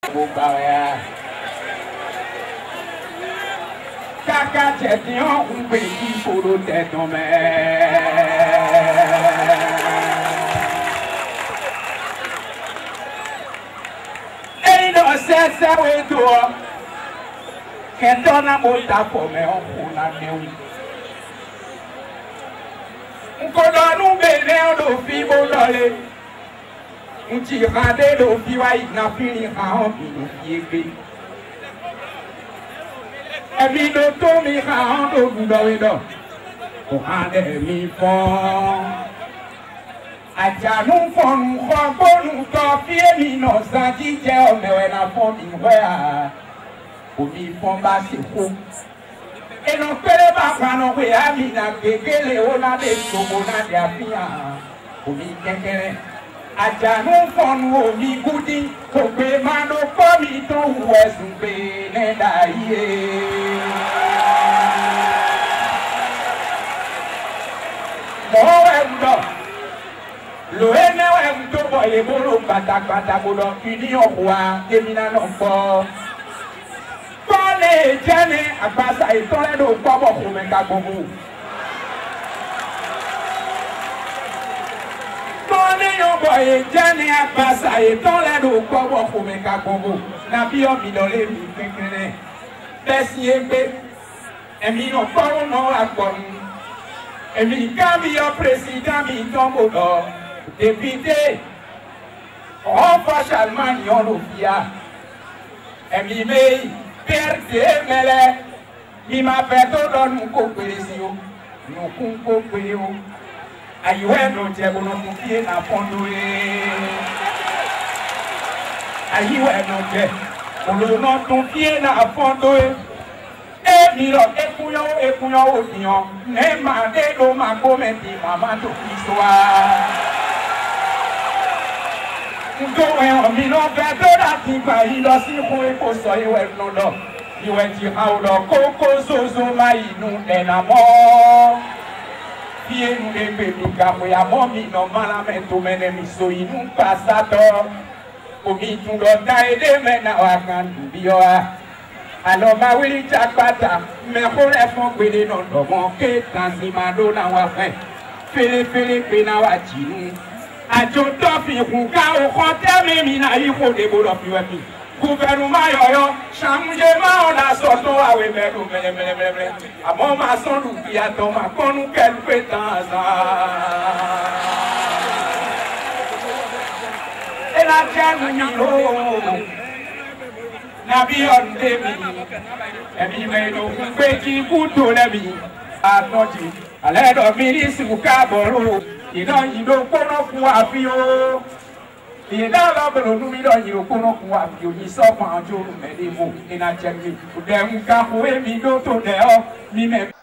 Boubaria. Caca, t'es un petit pour le tête en mer. Et non, c'est ça, oui, toi. Quand on a beau taper, on a mieux. On connaît nous bénins de filles, bon d'aller. On tire de filles, il n'a fini à en finir. Et puis de tout, il a en de vous d'aller. Pour un demi fond. Aja nous font nous croire nous topier, mais nos sentis, mais on a fondé, pour nous font passer fou. Et nous faisons pas prendre nos amis, les on a des chevaux, des affaires, pour nous quelqu'un. Aja nous font nous goudi, pour que mano comme ton ouest nous bénisse d'ailleurs. Le N est un peu de boulot, pata, boulot, union roi, éminent encore. Quand les jeunes à passer, ils sont là de quoi pour me caboubou. Quand les jeunes à passer, ils sont là de quoi pour me caboubou. La vie en midolé, mi Bessie, et mi non pas non à quoi. Et mi cambio président, mi tombe d'or. Député, on fâche Allemagne, on l'oublia. Et mi me PRDBENIN, mi m'a fait tout dans nous coopération, nous coopérons. Aïe, nous devons nous confier à Fondoué. Aïe, nous devons nous confier à Fondoué. Et miro, écouillons, opinion, ne m'a dédo ma commédie, maman, tout l'histoire. Nous mino fait de la tipa, il a si pour écossoi, il va dire, coco, zozo, maï, nous, en amour. Pied, nous, les bébés, car oui, à mon mino, malame, tout mène, miso, il nous passe à tort. Pour qui tout le temps, et des mènes à Wakan, bioa. Alors, ma oui, Jakpata, mais pour les fonds que les noms de mon quai, quand il m'a donné à faire, Philippe, Nawachinu. A Jotofi, Ruka, au compteur, mais il faut des boulots plus rapides. Gouvernement, changement, on a sorti à Weber, à mon maçon, qui a tombé, qu'on nous quelque temps. Et la tienne, Nabion Demi, et puis mais nous petit couteau la vie. Attendu, à l'aide au ministre ou Cabolo, il a eu le cono pour appuyer. Il est dans l'homme, nous il a eu le cono pour appuyer. Il sort en jour, mais des mots, il a tenu. Pour des moukas, pour évidemment, tout dehors, lui-même.